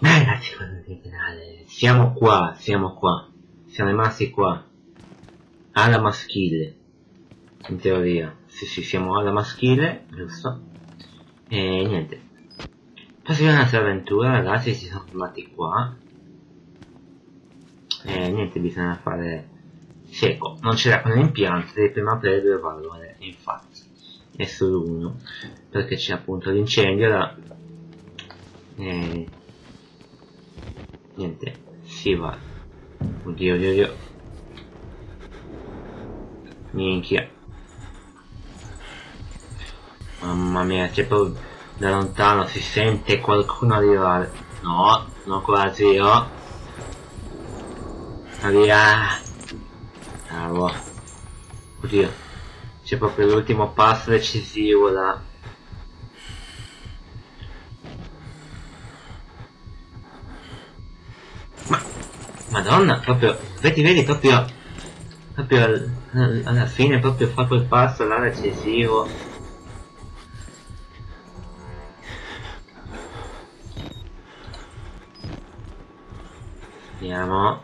Ragazzi, siamo qua, siamo qua. Siamo rimasti qua. Alla maschile. In teoria. Sì, siamo alla maschile, giusto? E niente. Proseguiamo la nostra avventura, ragazzi, ci siamo fermati qua. E niente, bisogna fare cieco. Non c'era con l'impianto, devi prima aprire 2 valvole, infatti. E solo uno. Perché c'è appunto l'incendio da... E... niente, si va. Oddio. Minchia. Mamma mia, c'è proprio da lontano si sente qualcuno arrivare. No, non quasi, oh. Via. Bravo. Oddio. C'è proprio l'ultimo passo decisivo là. Ma Madonna, proprio. Vedi proprio alla fine proprio fa quel passo là decisivo. Andiamo.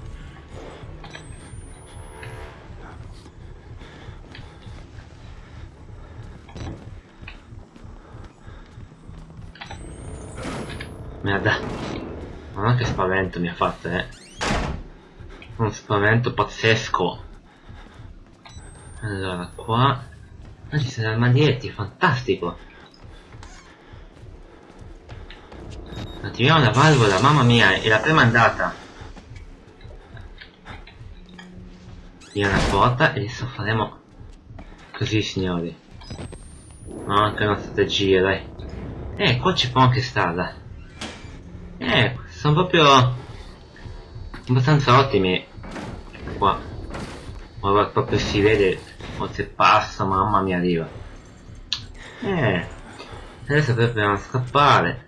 Merda. Ma che spavento mi ha fatto, uno spavento pazzesco. Allora, qua ci sono armadietti, fantastico. Attiviamo la valvola, mamma mia, è la prima andata. Via la porta e adesso faremo così, signori. No, anche una strategia, dai. Qua ci può anche stare. Sono proprio abbastanza ottimi qua. Ora proprio si vede, o se passa, mamma mia, arriva. Adesso dobbiamo scappare.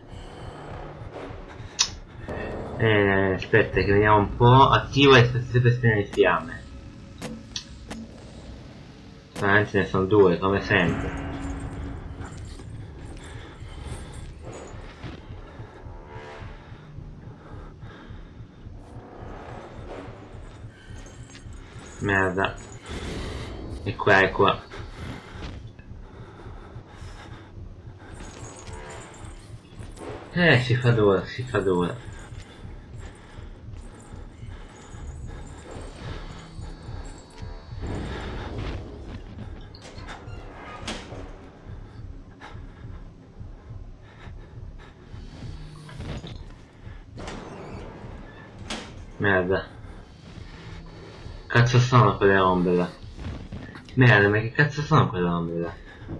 Aspetta che vediamo un po'. Attiva e sempre spina di fiamme. Veramente ne sono 2, come sempre. Merda. E qua. Si fa dura. Merda. Cazzo sono quelle ombre là? Merda, ma che cazzo sono quelle ombre là?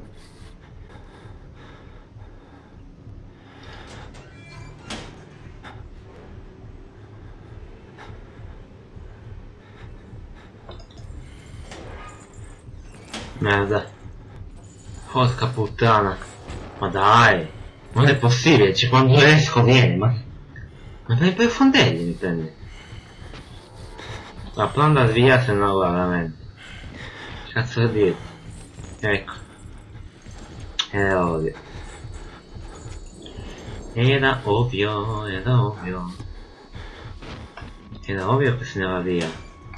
Merda. Porca puttana. Ma dai. Non è possibile, cioè quando esco viene, ma per i fondelli mi prende. Ma può andare via se no veramente. Cazzo di dire. Ecco. Era ovvio. Era ovvio che se ne va via.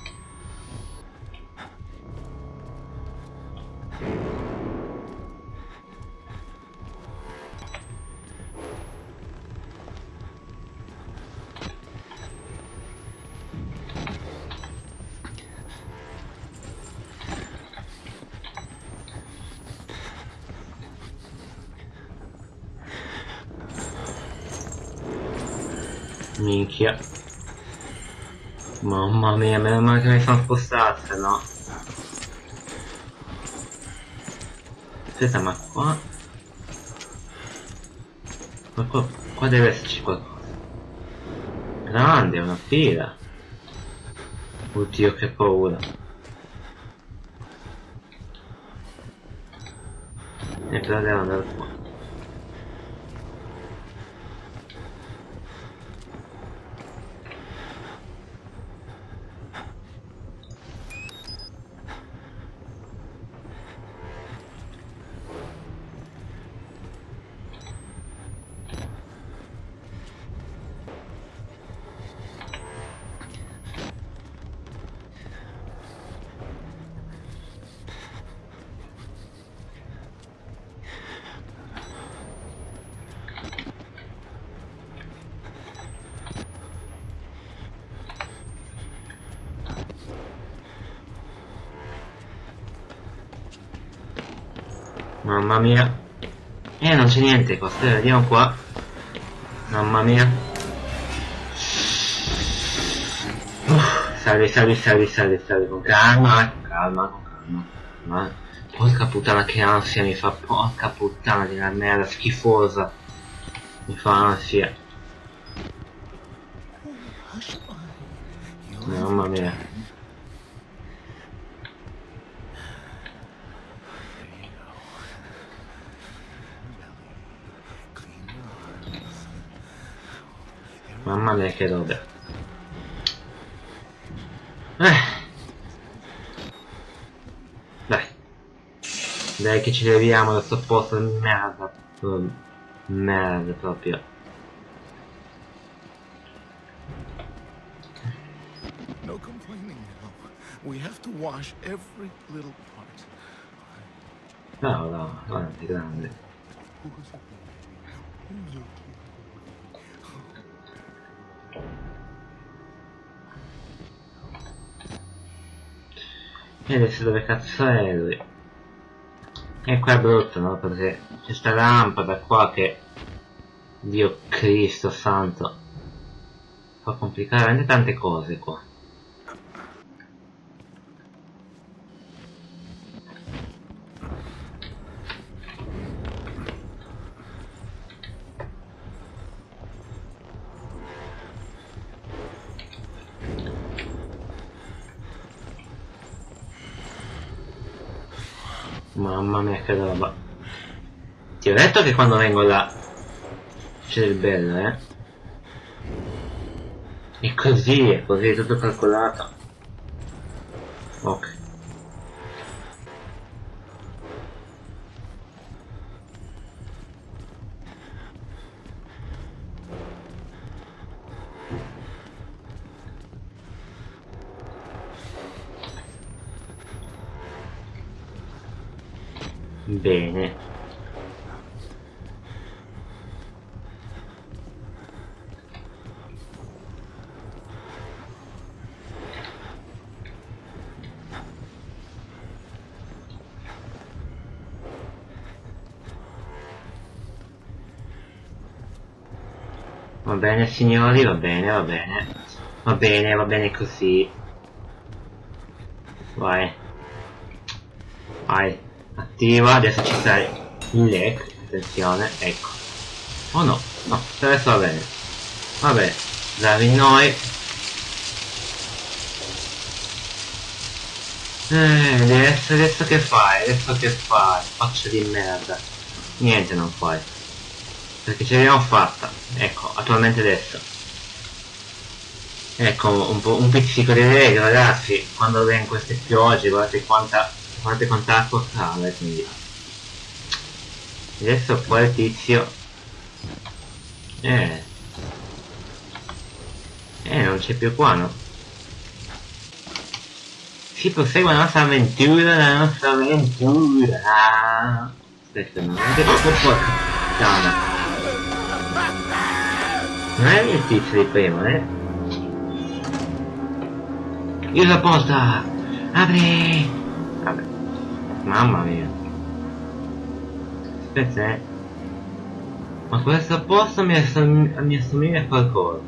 Minchia. Mamma mia, meno male che mi sono spostato, se no. Aspetta, ma qua... Qua deve esserci qualcosa. Grande, una fila. Oddio, che paura. E però devo andare qua. Mamma mia. Non c'è niente qua, vediamo qua. Mamma mia. Salvi, con calma, con calma. Ma porca puttana che ansia mi fa, porca puttana di una merda schifosa. Mi fa ansia. Mamma mia. Mamma mia che roba. Dai che ci leviamo da sto posto di merda. Merda proprio. No complaining now. We have to wash every little part. No, guarda, è grande. E adesso dove cazzo è lui? E qua è brutto, no? Perché c'è sta lampada qua che... Dio Cristo santo. Fa complicare veramente tante cose qua. Mamma mia che roba. Ti ho detto che quando vengo là c'è il bello, eh? È così, è tutto calcolato. Ok. Bene. Va bene signori, va bene. Va bene così. Vai. Attiva, adesso ci sai il leg, attenzione, ecco. Oh no, adesso va bene. Vabbè, bravi noi. Adesso che fai? Faccia di merda. Niente non fai. Perché ce l'abbiamo fatta. Ecco, attualmente adesso. Ecco, un pizzico di leg, ragazzi. Quando vengono queste piogge, guardate quanta acqua cala, quindi. Adesso qua il tizio. Non c'è più qua, no? Si prosegue la nostra avventura, Aspetta, non è che porca puttana. Non è il tizio di prima, Io la porta! Apri! Vabbè. Mamma mia. Aspetta, Ma questo posto mi assomiglia a qualcosa.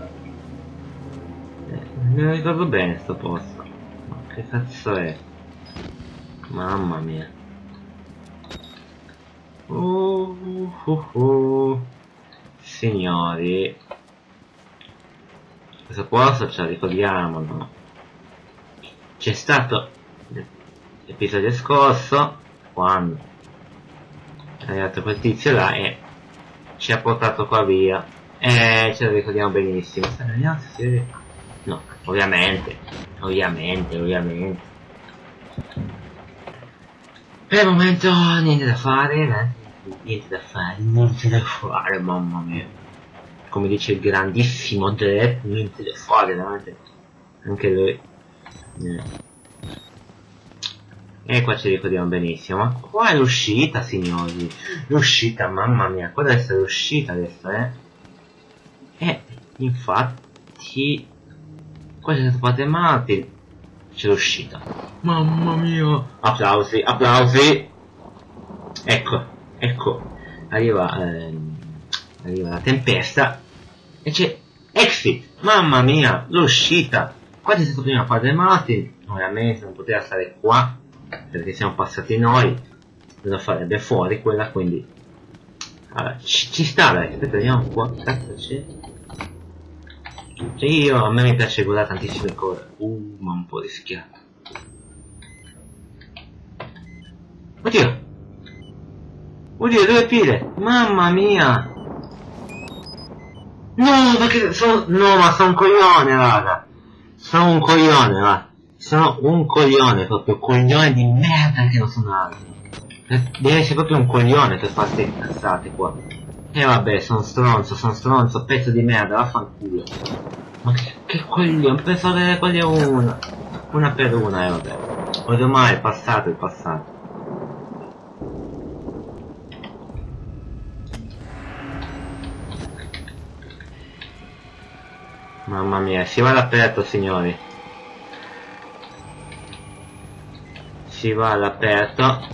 Non lo ricordo bene sto posto. Ma che cazzo è? Mamma mia. Signori. Questo posto ce lo ricordiamo, no? C'è stato l'episodio scorso quando è arrivato quel tizio là e ci ha portato qua via. Ce lo ricordiamo benissimo. Vediamo se si vede. No, ovviamente. Per il momento niente da fare, mamma mia. Come dice il grandissimo Dre, niente da fare, veramente. Anche lui. E qua ci ricordiamo benissimo. Ma qua è l'uscita, signori. L'uscita, mamma mia. Qua deve essere l'uscita adesso, infatti... Qua c'è stato parte Martin. C'è l'uscita. Mamma mia. Applausi. ecco, arriva la tempesta e c'è Exit, mamma mia, l'uscita. Qua c'è stato prima Padre Martin, ovviamente non poteva stare qua perché siamo passati noi, lo farebbe fuori quella, quindi allora, ci sta, dai, aspetta, vediamo qua, cazzo c'è. Cioè a me mi piace guardare tantissime cose, ma un po' rischiato. Oddio, due pile, mamma mia. No, perché ma sono un coglione, raga. Sono un coglione, va. Sono un coglione, proprio coglione di merda che non sono altro. Deve essere proprio un coglione per farti incazzate qua. E vabbè, sono stronzo, pezzo di merda, vaffanculo. Ma che coglione, penso che ne coglie una per una, vabbè. Ormai è passato, Mamma mia, si va all'aperto, signori. Si va all'aperto.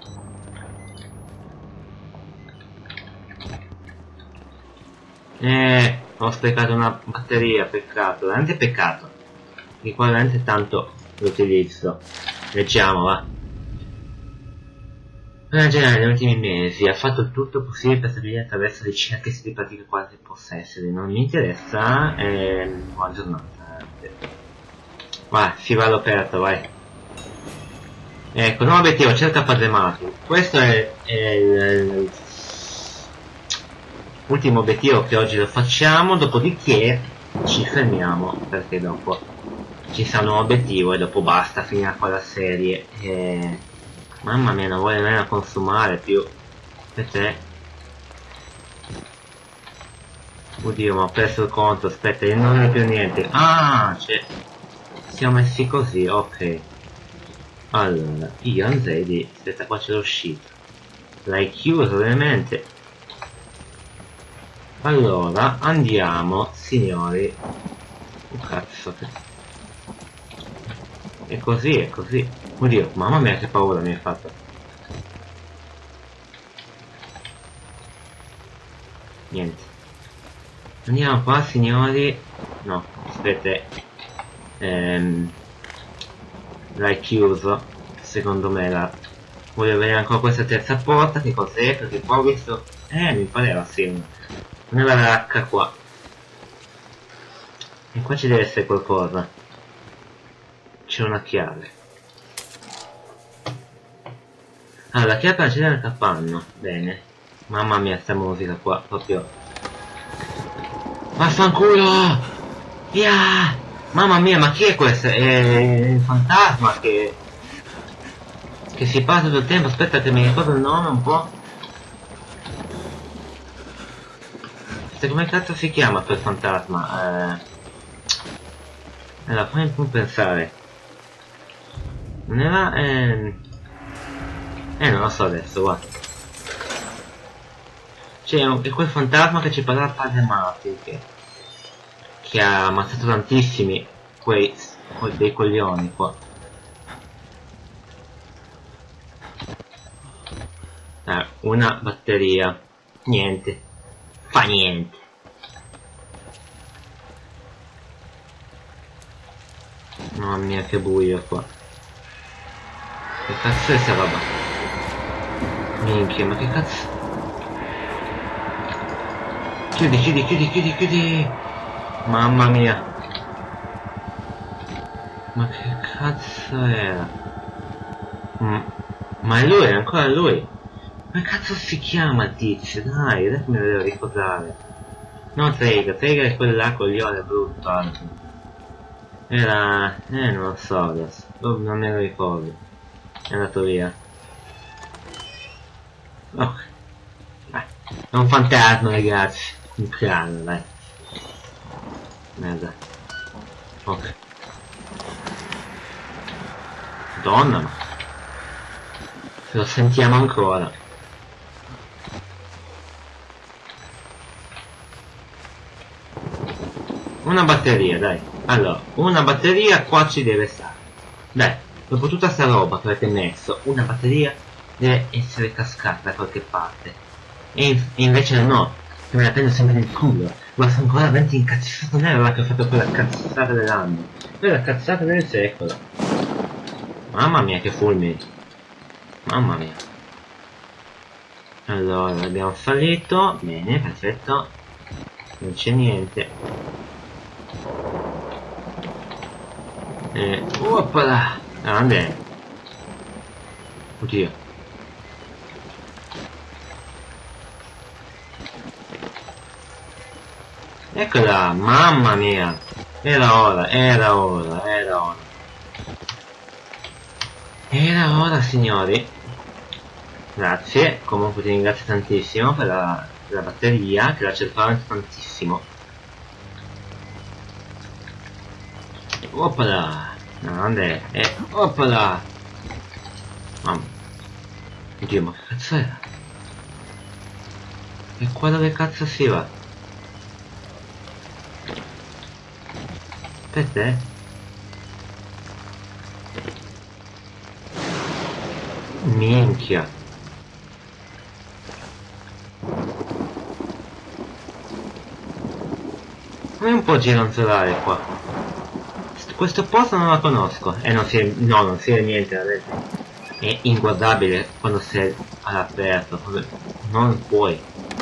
Ho sprecato una batteria, peccato, veramente peccato. Di qua veramente tanto l'utilizzo. Leggiamo, va. In generale, negli ultimi mesi ha fatto tutto il possibile per stabilire attraverso ricerche si pratica quale possa essere. Non mi interessa, buona giornata. Va, si va all'aperto, vai. Ecco, nuovo obiettivo, cerca Padre Martin. Questo è l'ultimo obiettivo che oggi lo facciamo, dopodiché ci fermiamo, perché dopo ci sarà un nuovo obiettivo e dopo basta, finire qua la serie. Mamma mia, non voglio nemmeno consumare più. Per te. Oddio, ma ho perso il conto, aspetta, io non ho più niente. Ah, cioè, siamo messi così, ok. Allora, io Anzedi, aspetta, qua c'è l'uscita. L'hai chiuso ovviamente. Allora, andiamo, signori. Oh cazzo, è così. Oddio, mamma mia che paura mi hai fatto. Niente. Andiamo qua, signori. No, aspetta. L'hai chiuso. Secondo me voglio vedere ancora questa terza porta, che cos'è? Perché qua ho visto. Mi pareva sì. Una baracca qua. E qua ci deve essere qualcosa. C'è una chiave. Ah, la chiave per accedere al capanno. Bene. Mamma mia, sta musica qua, proprio. Vaffanculo! Yeah! Mamma mia, ma chi è questo? È il fantasma che si passa tutto il tempo. Aspetta che mi ricordo il nome un po'. Come cazzo si chiama quel fantasma? Allora, fammi un po' pensare. Non era... non lo so adesso, guarda. È quel fantasma che ci parla Padre Martin, che ha ammazzato tantissimi dei coglioni qua. Una batteria. Niente. Fa niente. Mamma mia che buio qua. Che cazzo è sta roba? Minchia, ma che cazzo? Chiudi. Mamma mia. Ma che cazzo era? Ma è lui, è ancora lui. Ma cazzo si chiama il tizio? Dai, adesso me lo devo ricordare. No, Trega è quello là coglione brutto anche. Era... non lo so adesso. Non me lo ricordo. È andato via. Ok. Dai. È un fantasma, ragazzi. Un cranio, dai. Merda. Ok. Madonna, ma... Se lo sentiamo ancora. Una batteria, dai. Allora, una batteria qua ci deve stare. Dai, dopo tutta sta roba che avete messo, una batteria deve essere cascata da qualche parte. E invece no, che me la prendo sempre nel culo. Ma sono ancora 20 incazzato nero là che ho fatto quella cazzata dell'anno. Quella cazzata del secolo. Mamma mia che fulmini. Mamma mia. Allora, abbiamo fallito. Bene, perfetto. Non c'è niente. Oppala! Grande! Oddio. Eccola! Mamma mia! Era ora, era ora, era ora. Era ora, signori. Grazie, comunque ti ringrazio tantissimo per la batteria, che la cercavo tantissimo. Oppala! Grande! Oppala! Mamma. Oddio, ma che cazzo era? E qua dove cazzo si va? Aspetta, Minchia. Come un po' gironzolare qua. Questo posto non la conosco. E non si è, no, non si è niente da vedere. È inguardabile quando sei all'aperto. Non puoi.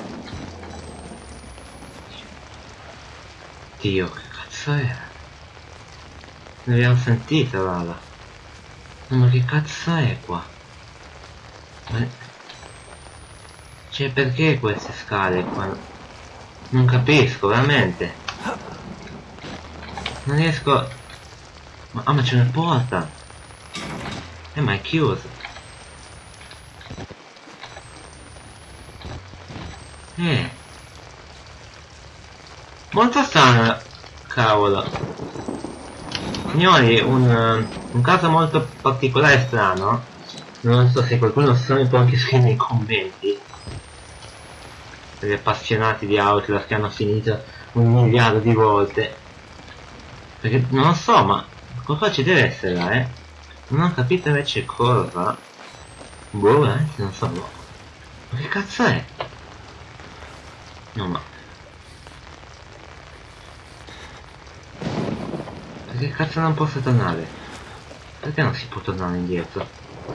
Dio, che cazzo era? Ne abbiamo sentito, Lala. Ma che cazzo è qua? Ma... Cioè, perché queste scale qua? Non capisco, veramente. Non riesco... ma c'è una porta! Ma è chiuso! Molto strano, cavolo! Signori, un caso molto particolare e strano. Non so se qualcuno sa, mi può anche scrivere nei commenti. Per gli appassionati di Outlast che hanno finito 1.000.000.000 di volte. Perché non lo so, ma qualcosa ci deve essere là, Non ho capito invece cosa. Boh, non so. Ma che cazzo è? No, ma... Perché cazzo non posso tornare? Perché non si può tornare indietro?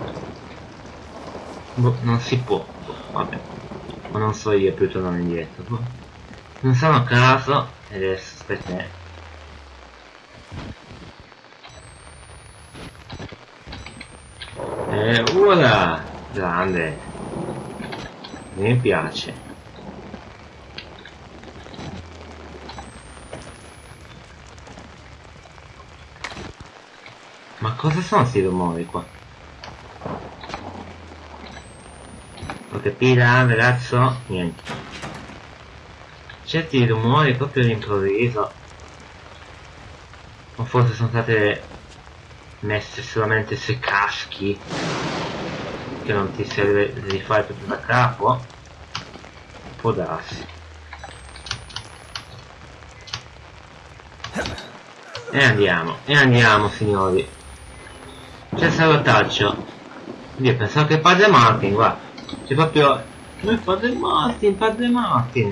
Boh, non si può. Boh, vabbè. Ma non so io più tornare indietro. Boh. Non sono a caso. E adesso aspetta. Ora! Grande! Mi piace. Ma cosa sono questi rumori qua? Lo capirà, ragazzo? Niente. Certi rumori proprio all'improvviso. O forse sono state messe solamente sui caschi. Che non ti serve rifare tutto da capo. Può darsi. E andiamo signori. C'è il salvataggio. Io pensavo che padre Martin, guarda. C'è proprio... padre Martin, padre Martin.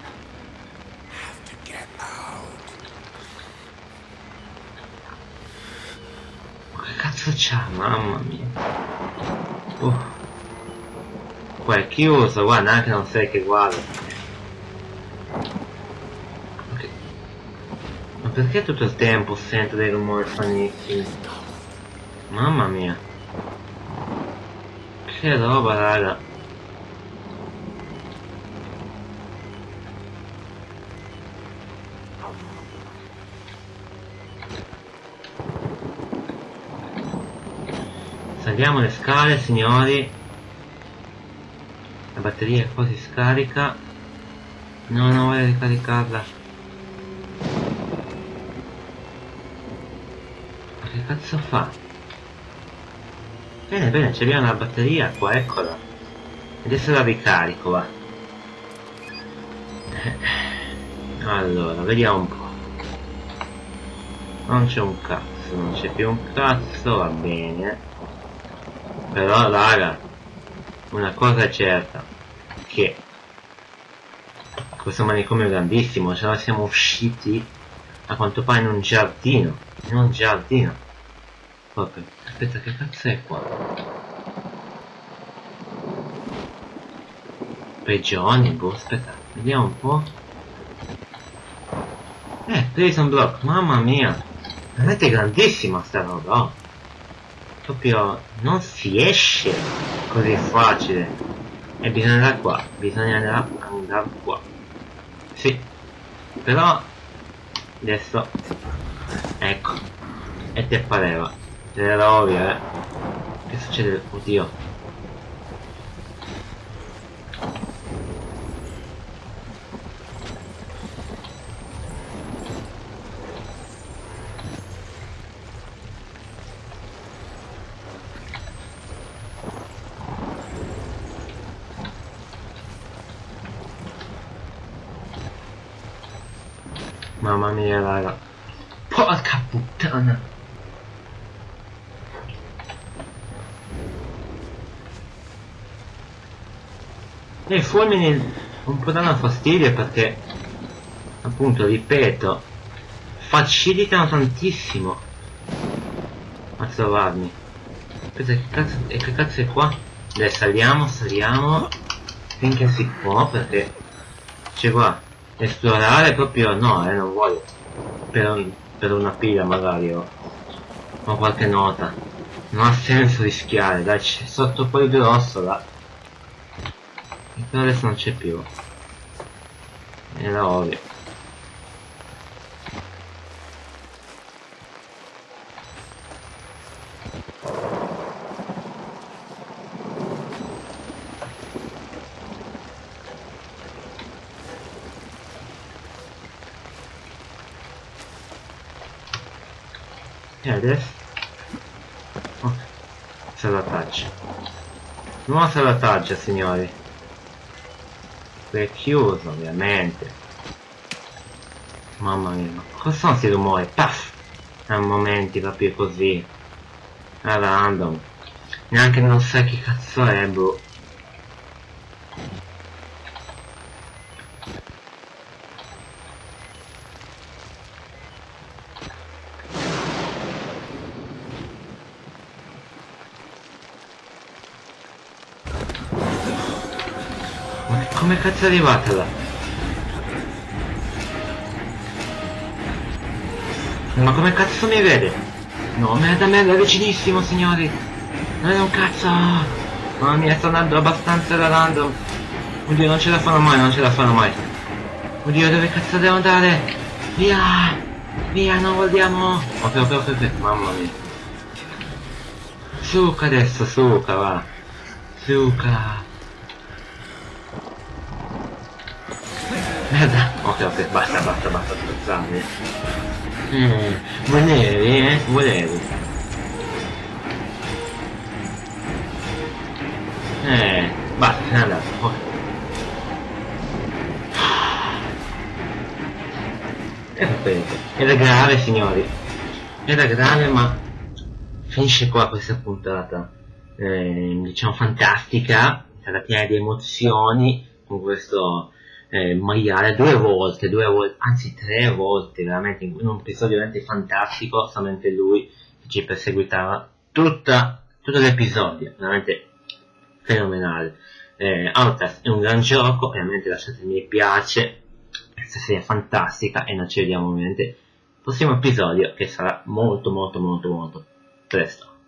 Ma che cazzo c'ha, mamma mia. Qua è chiuso, guarda, anche non sai che guarda. Okay. Ma perché tutto il tempo sento dei rumori stranissimi? Mamma mia. Che roba, raga. Saliamo le scale, signori. La batteria è quasi scarica. No, non voglio ricaricarla. Ma che cazzo fa? Bene, bene, c'è una batteria qua, eccola. Adesso la ricarico, va. Allora, vediamo un po'. Non c'è un cazzo, non c'è più un cazzo, va bene. Però, raga, una cosa è certa, che questo manicomio è grandissimo, ce ne siamo usciti a quanto pare in un giardino, proprio. Aspetta, che cazzo è qua? Prigioni, boh, aspetta, vediamo un po'. Prison block, mamma mia, veramente grandissima sta roba, oh. Proprio non si esce così facile. E bisogna andare qua, bisogna andare qua. Sì, però adesso ecco, e te pareva, era ovvio, che succede? Oddio. Mamma mia raga, porca puttana. E i fulmini un po' danno fastidio perché, appunto, ripeto, facilitano tantissimo a trovarmi. Aspetta, che cazzo è qua? Dai, saliamo finché si può, perché c'è qua. Esplorare proprio no, non voglio. Per una pila magari o qualche nota. Non ha senso rischiare, dai, c'è sotto quel grosso là. E però adesso non c'è più. Era ovvio. E adesso? Ok, salvataggio. Nuovo salvataggio, signori. Qui è chiuso, ovviamente. Mamma mia, ma cosa sono questi rumori? Paff! A momenti proprio così. A random. Neanche non sai che cazzo è, boh. Ma come cazzo è arrivata là? Ma come cazzo mi vede? No, merda, vicinissimo, signori! Non è un cazzo! Mamma mia, sto andando abbastanza da random! Oddio, non ce la farò mai! Oddio, dove cazzo devo andare? Via! Via, non vogliamo! Ok, mamma mia! Suca adesso, suca, va! Suca! Merda! Ok, basta scherzare! Volevi, volevi! Basta, è andato, ok. E sapete, era grave, signori, era grave, ma finisce qua questa puntata, diciamo fantastica, sarà piena di emozioni, con questo maiale due volte, anzi 3 volte, veramente, in un episodio veramente fantastico, solamente lui che ci perseguitava tutto l'episodio, veramente fenomenale. Outlast è un gran gioco, ovviamente lasciatemi mi piace, questa serie è fantastica e noi ci vediamo ovviamente al prossimo episodio che sarà molto presto.